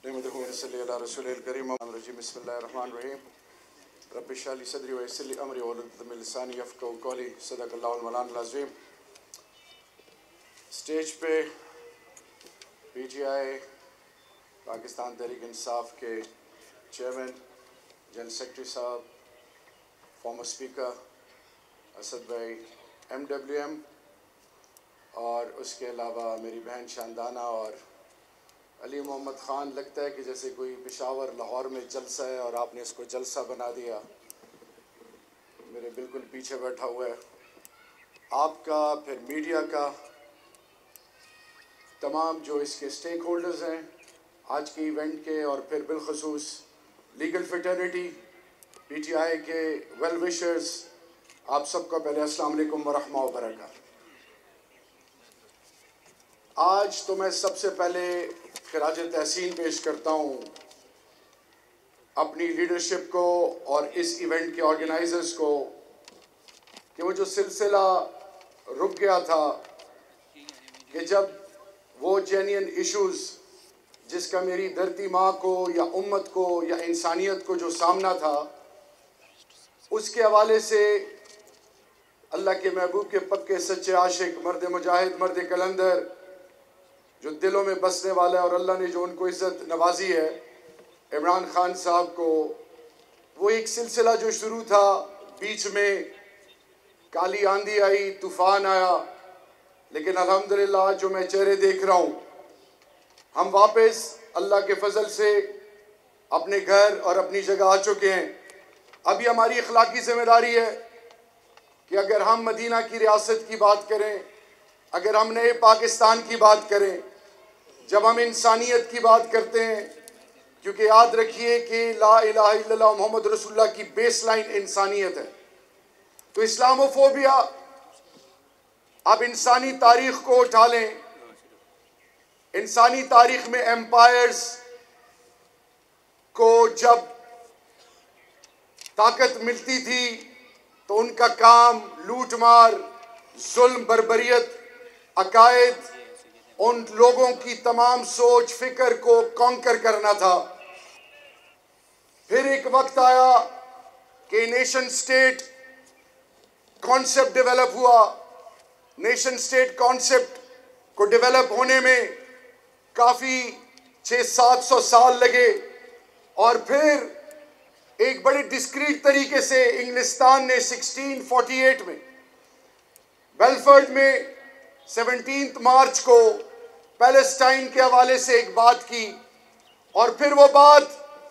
نحمده ونصلي على رسوله الكريم الرجيم بسم الله الرحمن الرحيم رب اشرح لي صدري ويسر لي امري واحلل عقدة من لساني يفقهوا قولي صدق الله المولانا العظيم. اسٹیج پہ پی ٹی آئی پاکستان تحریک انصاف کے چیئرمین جنرل سیکرٹری صاحب، فارمر اسپیکر اسد بھائی ایم ڈبلیو ایم، اور اس کے علاوہ میری بہن شاندانہ اور علی محمد خان. لگتا ہے کہ جیسے کوئی پشاور لاہور میں جلسہ ہے اور آپ نے اس کو جلسہ بنا دیا. میرے بالکل پیچھے بیٹھا ہوا ہے. آپ کا، پھر میڈیا کا، تمام جو اس کے سٹیک ہولڈرز ہیں آج کے ایونٹ کے، اور پھر بالخصوص legal fraternity P T I کے ویل وشرز، آپ سب کا پہلے السلام علیکم ورحمہ وبرکاتہ. آج تو میں سب سے پہلے خراج تحسین پیش کرتا ہوں اپنی لیڈرشپ کو اور اس ایونٹ کے آرگنائزرز کو کہ وہ جو سلسلہ رک گیا تھا، کہ جب وہ جینین ایشوز جس کا میری دھرتی ماں کو یا امت کو یا انسانیت کو جو سامنا تھا، اس کے حوالے سے اللہ کے محبوب کے پکے سچے عاشق، مرد مجاہد، مرد کلندر، جو دلوں میں بسنے والا ہے، اور اللہ نے جو ان کو عزت نوازی ہے، عمران خان صاحب کو، وہ ایک سلسلہ جو شروع تھا، بیچ میں کالی آندھی آئی، طوفان آیا، لیکن الحمدللہ جو میں چہرے دیکھ رہا ہوں، ہم واپس اللہ کے فضل سے اپنے گھر اور اپنی جگہ آ چکے ہیں. ابھی ہماری اخلاقی ذمہ داری ہے کہ اگر ہم مدینہ کی ریاست کی بات کریں، اگر ہم نئے پاکستان کی بات کریں، جب ہم انسانیت کی بات کرتے ہیں، کیونکہ یاد رکھیے کہ لا الہ الا اللہ محمد رسول اللہ کی بیس لائن انسانیت ہے، تو اسلاموفوبیا، اب انسانی تاریخ کو اٹھا لیں، انسانی تاریخ میں ایمپائرز کو جب طاقت ملتی تھی تو ان کا کام لوٹ مار، ظلم، بربریت، عقائد، ان لوگوں کی تمام سوچ فکر کو کانکر کرنا تھا. پھر ایک وقت آیا کہ نیشن سٹیٹ کانسیپٹ ڈیولپ ہوا. نیشن سٹیٹ کانسیپٹ کو ڈیولپ ہونے میں کافی 600-700 سال لگے، اور پھر ایک بڑے ڈسکریٹ طریقے سے انگلستان نے 1648 میں بیلفورڈ میں 17 مارچ کو پیلسٹائن کے حوالے سے ایک بات کی، اور پھر وہ بات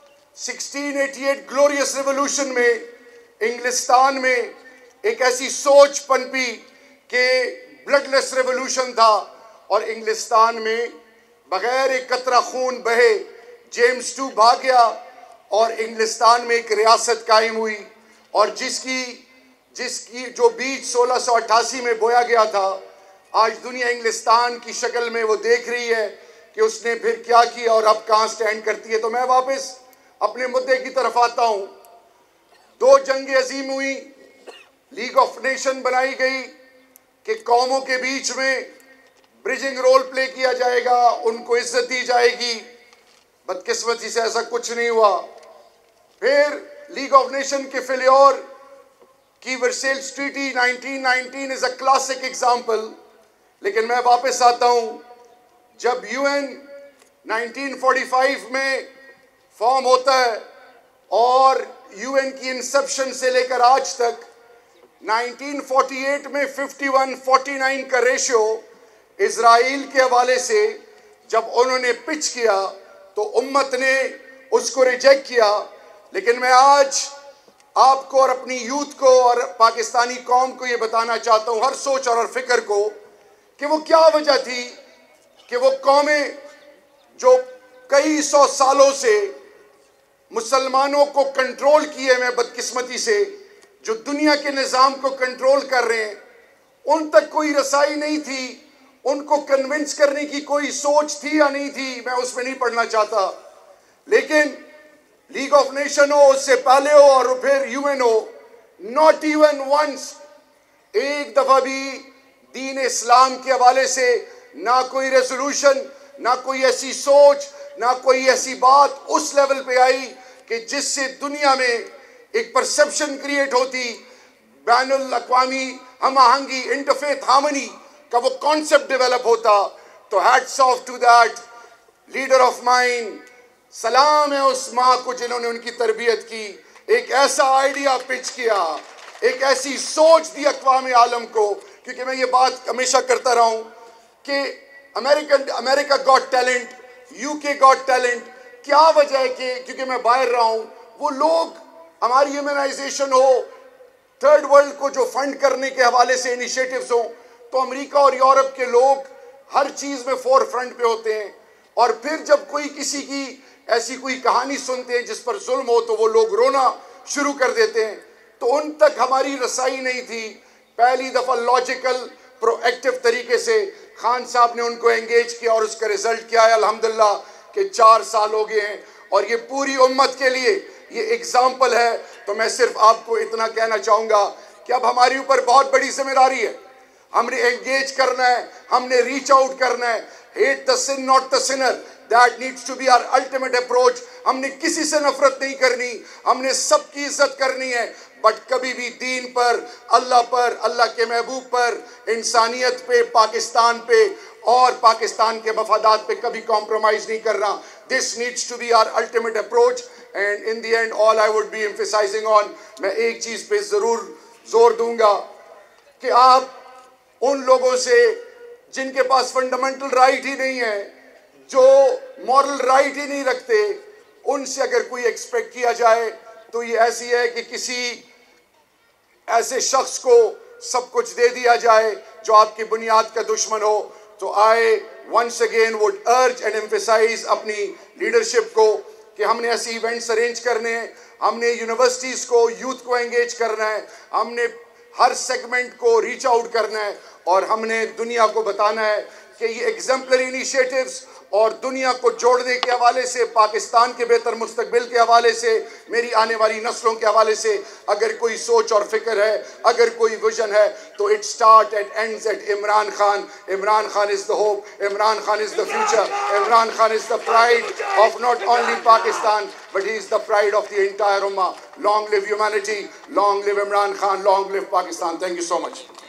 1688 گلوریس ریولوشن میں انگلستان میں ایک ایسی سوچ پنپی کہ بلڈ لیس ریولوشن تھا، اور انگلستان میں بغیر ایک قطرہ خون بہے جیمز ٹو بھاگ گیا، اور انگلستان میں ایک ریاست قائم ہوئی، اور جس کی جو بیج 1688 میں بویا گیا تھا، آج دنیا انگلستان کی شکل میں وہ دیکھ رہی ہے کہ اس نے پھر کیا کیا اور اب کہاں سٹینڈ کرتی ہے. تو میں واپس اپنے مدعے کی طرف آتا ہوں. 2 جنگیں عظیم ہوئی، لیگ آف نیشن بنائی گئی کہ قوموں کے بیچ میں برجنگ رول پلے کیا جائے گا، ان کو عزت دی جائے گی. بدقسمتی سے ایسا کچھ نہیں ہوا. پھر لیگ آف نیشن کے فیلیور کی Versailles treaty 1919 is a classic example. لیکن میں واپس آتا ہوں، جب یو این 1945 میں فارم ہوتا ہے، اور یو این کی انسپشن سے لے کر آج تک 1948 میں 51-49 کا ریشیو اسرائیل کے حوالے سے جب انہوں نے پچ کیا تو امت نے اس کو ریجیکٹ کیا. لیکن میں آج آپ کو اور اپنی یوتھ کو اور پاکستانی قوم کو یہ بتانا چاہتا ہوں، ہر سوچ اور ہر فکر کو، کہ وہ کیا وجہ تھی کہ وہ قومیں جو کئی 100 سالوں سے مسلمانوں کو کنٹرول کیے میں بدقسمتی سے، جو دنیا کے نظام کو کنٹرول کر رہے ہیں، ان تک کوئی رسائی نہیں تھی، ان کو کنونس کرنے کی کوئی سوچ تھی یا نہیں تھی، میں اس میں نہیں پڑھنا چاہتا. لیکن لیگ آف نیشن ہو، اس سے پہلے ہو، اور پھر یو این ہو، ناٹ ایون ونس، ایک دفعہ بھی دین اسلام کے حوالے سے نہ کوئی ریزولوشن، نہ کوئی ایسی سوچ، نہ کوئی ایسی بات اس لیول پہ آئی کہ جس سے دنیا میں ایک پرسپشن کریٹ ہوتی، بین الاقوامی ہم آہنگی، انٹرفیتھ ہارمنی کا وہ کانسیپٹ ڈیولپ ہوتا. تو hats off to that leader of mine. سلام ہے اس ماں کو جنہوں نے ان کی تربیت کی، ایک ایسا آئیڈیا پچ کیا، ایک ایسی سوچ دی اقوام عالم کو. کیونکہ میں یہ بات ہمیشہ کرتا رہا ہوں کہ America got talent, U K got talent. کیا وجہ ہے کہ کیونکہ میں باہر رہا ہوں، وہ لوگ ہماری ہیومنائزیشن ہو، تھرڈ ورلڈ کو جو فنڈ کرنے کے حوالے سے انیشیٹیوز ہوں، تو امریکہ اور یورپ کے لوگ ہر چیز میں فور فرنٹ پہ ہوتے ہیں. اور پھر جب کوئی کسی کی ایسی کوئی کہانی سنتے ہیں جس پر ظلم ہو تو وہ لوگ رونا شروع کر دیتے ہیں. تو ان تک ہماری رسائی نہیں تھی. پہلی دفعہ لاجیکل پرو ایکٹیو طریقے سے خان صاحب نے ان کو انگیج کیا اور اس کا رزلٹ کیا ہے الحمدللہ کہ 4 سال ہو گئے ہیں. اور یہ پوری امت کے لیے یہ اگزامپل ہے. تو میں صرف آپ کو اتنا کہنا چاہوں گا کہ اب ہماری اوپر بہت بڑی ذمہ داری ہے. ہم نے انگیج کرنا ہے، ہم نے ریچ آؤٹ کرنا ہے. hate the sin not the sinner, that needs to be our ultimate approach. ہم نے کسی سے نفرت نہیں کرنی، ہم نے سب کی عزت کرنی ہے، بٹ کبھی بھی دین پر، اللہ کے محبوب پر، انسانیت پہ، پاکستان پہ اور پاکستان کے مفادات پہ کبھی کمپرومائز نہیں کرنا. This needs to be our ultimate approach. And in the end all I would be emphasizing on، میں ایک چیز پہ ضرور زور دوں گا کہ آپ ان لوگوں سے جن کے پاس فنڈامنٹل رائٹ ہی نہیں ہے، جو مورل رائٹ ہی نہیں رکھتے، ان سے اگر کوئی ایکسپیکٹ کیا جائے تو یہ ایسی ہے کہ کسی ایسے شخص کو سب کچھ دے دیا جائے جو آپ کی بنیاد کا دشمن ہو. تو I once again would urge and emphasize اپنی لیڈرشپ کو کہ ہم نے ایسی ایونٹس ارینج کرنے ہیں، ہم نے یونیورسٹیز کو، یوتھ کو انگیج کرنا ہے، ہم نے ہر سیگمنٹ کو ریچ آؤٹ کرنا ہے، اور ہم نے دنیا کو بتانا ہے کہ یہ ایگزمپلری انیشیٹیوز اور دنیا کو جوڑنے کے حوالے سے، پاکستان کے بہتر مستقبل کے حوالے سے، میری آنے والی نسلوں کے حوالے سے اگر کوئی سوچ اور فکر ہے، اگر کوئی ویژن ہے، تو it start and ends at Imran Khan. Imran Khan is the hope, Imran Khan is the future, Imran Khan is the pride of not only Pakistan but he is the pride of the entire ummah. Long live humanity, long live Imran Khan, long live Pakistan. Thank you so much.